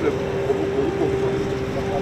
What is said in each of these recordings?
böyle oluk oluk oluyor.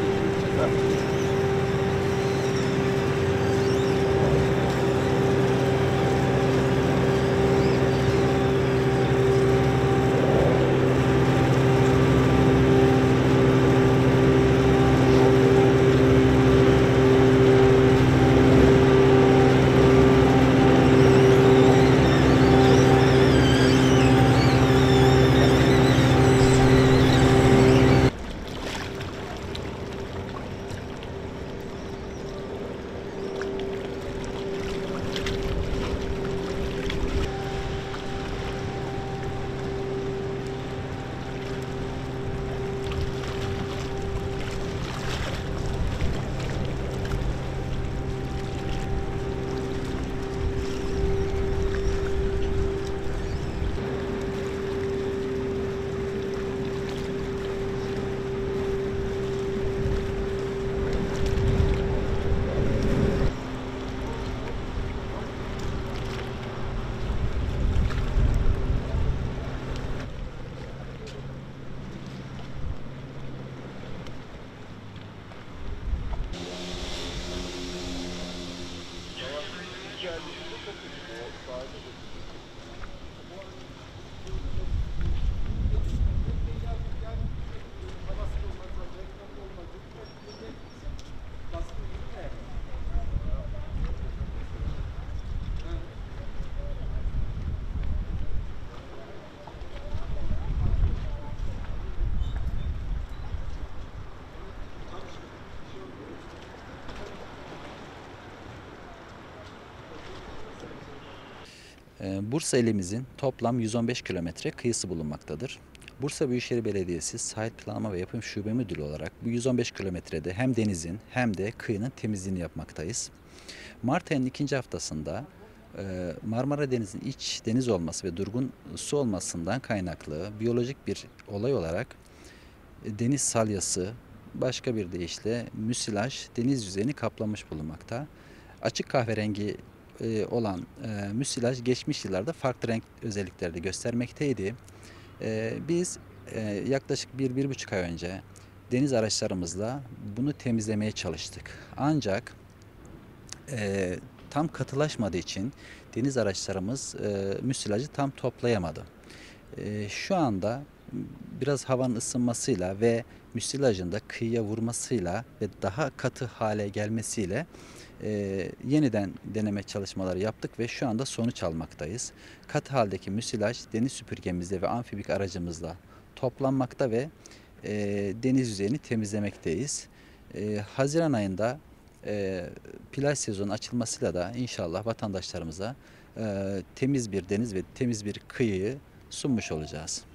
Geldiğimizde çok kötü. O sahilde de. Bursa ilimizin toplam 115 kilometre kıyısı bulunmaktadır. Bursa Büyükşehir Belediyesi Sahil Planlama ve Yapım Şube Müdürlüğü olarak bu 115 kilometrede hem denizin hem de kıyının temizliğini yapmaktayız. Mart ayının ikinci haftasında Marmara Denizi'nin iç deniz olması ve durgun su olmasından kaynaklı biyolojik bir olay olarak deniz salyası, başka bir deyişle müsilaj deniz yüzeyini kaplamış bulunmakta. Açık kahverengi olan müsilaj geçmiş yıllarda farklı renk özellikleri de göstermekteydi. Biz yaklaşık 1-1,5 ay önce deniz araçlarımızla bunu temizlemeye çalıştık. Ancak tam katılaşmadığı için deniz araçlarımız müsilajı tam toplayamadı. Şu anda biraz havanın ısınmasıyla ve müsilajın da kıyıya vurmasıyla ve daha katı hale gelmesiyle yeniden deneme çalışmaları yaptık ve şu anda sonuç almaktayız. Katı haldeki müsilaj deniz süpürgemizle ve amfibik aracımızla toplanmakta ve deniz yüzeyini temizlemekteyiz. Haziran ayında plaj sezonu açılmasıyla da inşallah vatandaşlarımıza temiz bir deniz ve temiz bir kıyıyı sunmuş olacağız.